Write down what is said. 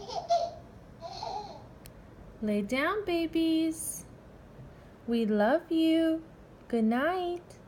Lay down, babies. We love you. Good night.